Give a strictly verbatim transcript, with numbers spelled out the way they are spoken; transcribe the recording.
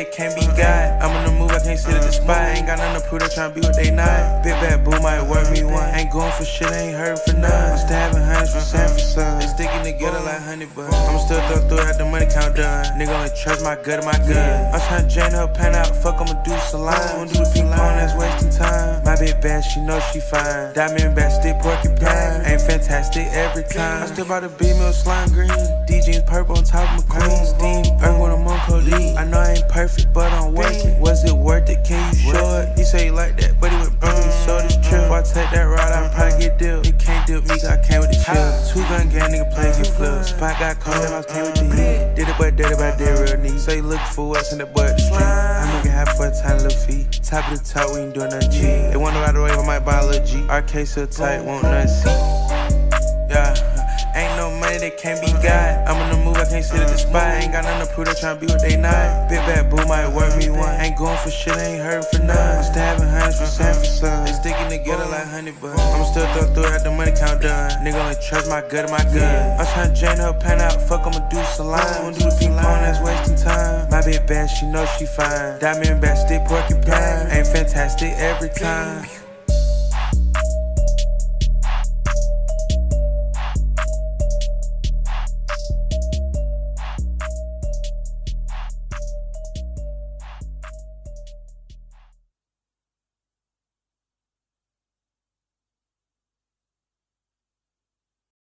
they can't be got. I'm in the move, I can't sit at the spot. Ain't got nothing to prove, they tryna be what they not. Big bad boo might work me one. Ain't going for shit, I ain't hurting for none. I'm still having hundreds for San for some. They sticking together like honey buns. I'm still throw through it, the money count done. Nigga only trust my gut and my gun. I'm tryna drain her pan out, fuck, I'ma do salon. I'ma do the ping pong, that's wasting time. My bitch bad, she know she fine. Diamond bad, stick porcupine. Ain't fantastic every time. I still bought a B-mill slime green. D jeans purple on top of McQueen. Steam, earth when I'm on codeine. I know I ain't perfect, but I'm working. Was it worth it? Can you show it? He say he like that, but he went broke, he showed his trip. If I take that ride, I probably get deal. He can't deal me, cause I came with the chill. Two gun gang, nigga play get flipped. Spot got cold, and I came with the heat. Did it, but did it, but did real neat. Say he looking for what's in the butt the street. I make it happen for a tiny little fee. Top of the top, we ain't doing nothing G. They wonder right away if I might buy a little G. Our case so tight, won't nothing see. Yeah. Ain't no money that can't be got. I'm in the move, I can't sit at the spot. Ain't got nothing to prove, they tryna be what they not. Big bad boo might work me one. Ain't going for shit, I ain't hurting for none. I'm still having hundreds for San for some. They sticking together like honey buns. I'ma still throw through it, the money count done. Nigga only trust my gut and my gun. I'm tryna drain her pan out, fuck, I'ma do salon. I'ma do the ping pong, that's wasting time. My bitch bad, she know she fine. Diamond bad, stick porcupine. Ain't fantastic every time.